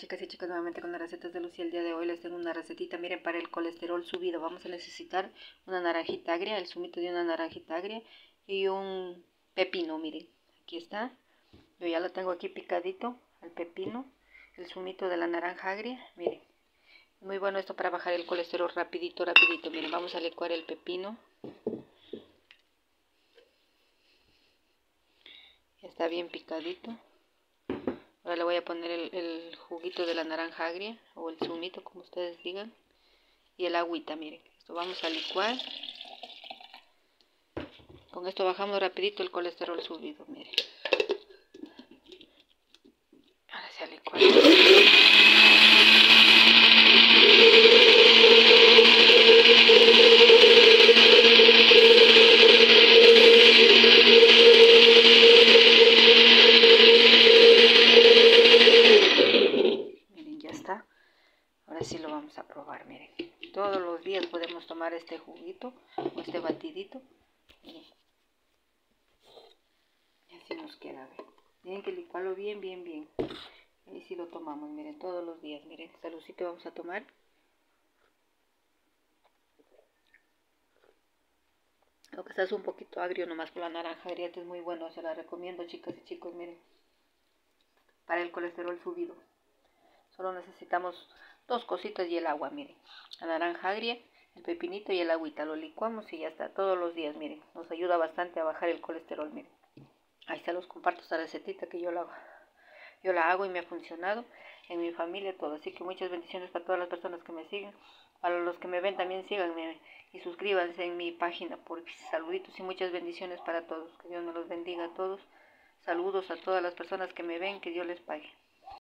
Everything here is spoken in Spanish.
chicas y chicos, nuevamente con las recetas de Lucía. El día de hoy les tengo una recetita, miren, para el colesterol subido. Vamos a necesitar una naranjita agria, el zumito de una naranjita agria y un pepino, miren, aquí está. Yo ya lo tengo aquí picadito, el pepino, el zumito de la naranja agria, miren. Muy bueno esto para bajar el colesterol rapidito, miren. Vamos a licuar el pepino. Ya está bien picadito. Ahora le voy a poner el juguito de la naranja agria o el zumito, como ustedes digan, y el agüita, miren. Esto vamos a licuar. Con esto bajamos rapidito el colesterol subido, miren. Ahora se licua. Miren, ya está. Ahora sí lo vamos a probar, miren. Todos los días podemos tomar este juguito o este batidito. Miren. Y así nos queda, ¿ven? Tienen que licuarlo bien. Y si lo tomamos, miren, todos los días, miren. Saludcito vamos a tomar. Lo que está es un poquito agrio nomás por la naranja agria, es muy bueno, se la recomiendo, chicas y chicos, miren. Para el colesterol subido. Solo necesitamos dos cositas y el agua, miren. La naranja agria, el pepinito y el agüita. Lo licuamos y ya está, todos los días, miren. Nos ayuda bastante a bajar el colesterol, miren. Ahí se los comparto esta recetita que yo la hago y me ha funcionado en mi familia todo. Así que muchas bendiciones para todas las personas que me siguen. Para los que me ven también síganme y suscríbanse en mi página. Por saluditos y muchas bendiciones para todos. Que Dios me los bendiga a todos. Saludos a todas las personas que me ven. Que Dios les pague.